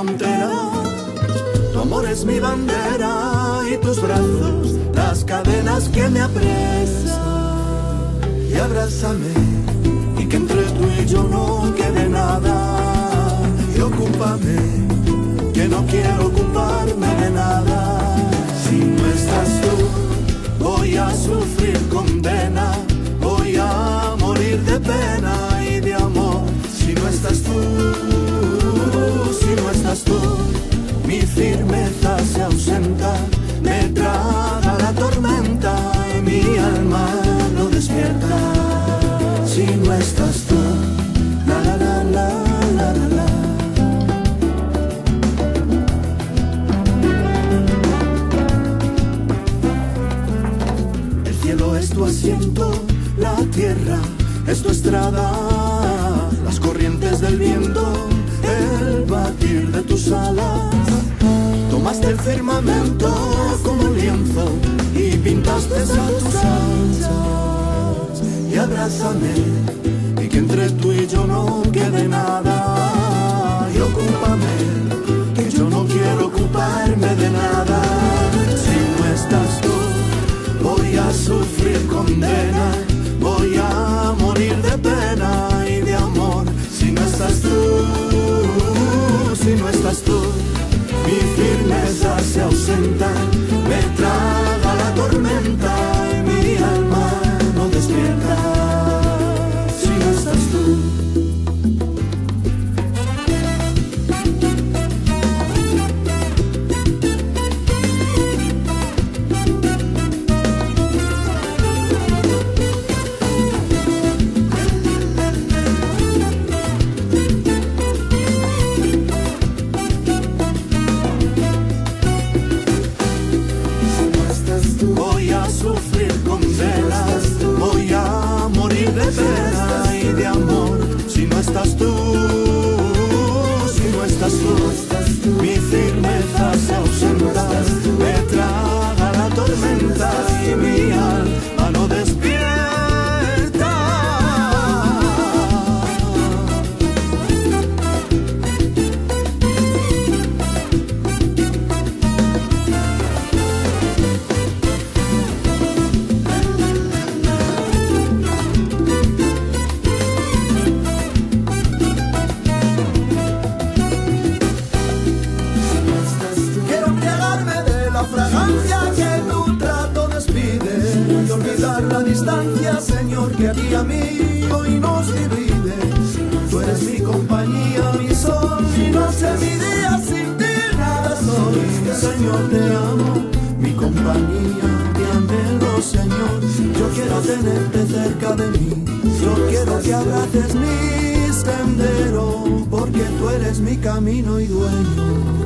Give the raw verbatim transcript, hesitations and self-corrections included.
frontera. Tu amor es mi bandera y tus brazos las cadenas que me apresan. Y abrázame y que entre tú y yo no quede nada. Y ocúpame, que no quiero ocuparme de nada. Si no estás tú, voy a sufrir condena. Voy a morir de pena y de amor. Si no estás tú, si no estás tú, mi firmeza se ausenta. Me traga la tormenta y mi alma no despierta. Si no estás tú, la la la la la la la. El cielo es tu asiento, la tierra es tu estrada, las corrientes del viento, el batir de tus alas. Tomaste el firmamento como lienzo y pintaste a tus anchas. Y abrázame y que entre tú y yo no quede nada. Y ocúpame, que yo no quiero ocuparme de nada. Si no estás tú, voy a sufrir condena. Voy a morir de pena y de amor. Si no estás tú, si no estás tú, mi firmeza se ausenta. Me traga la tormenta y mi alma no despierta. Si no estás tú. Voy a sufrir condenas, voy a morir de pena y de amor. Si no estás tú, si no estás tú, mi firmeza se ausenta. Me traga la tormenta y mi alma no despierta. Que tu trato despide y olvidar la distancia, Señor, que a ti y a mí hoy nos divide. Tú eres mi compañía, mi sol, mi noche, mi día, sin ti nada soy. Señor, te amo, mi compañía, te anhelo, Señor. Yo quiero tenerte cerca de mí, yo quiero que abraces mi sendero, porque tú eres mi camino y dueño.